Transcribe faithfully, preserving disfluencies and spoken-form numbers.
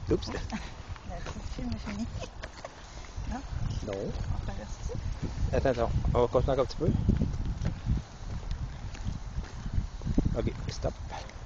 Oups. Le film est fini. Non? Non. On traverse-tu? Attends, attends. On va continuer encore un petit peu. Ok, stop.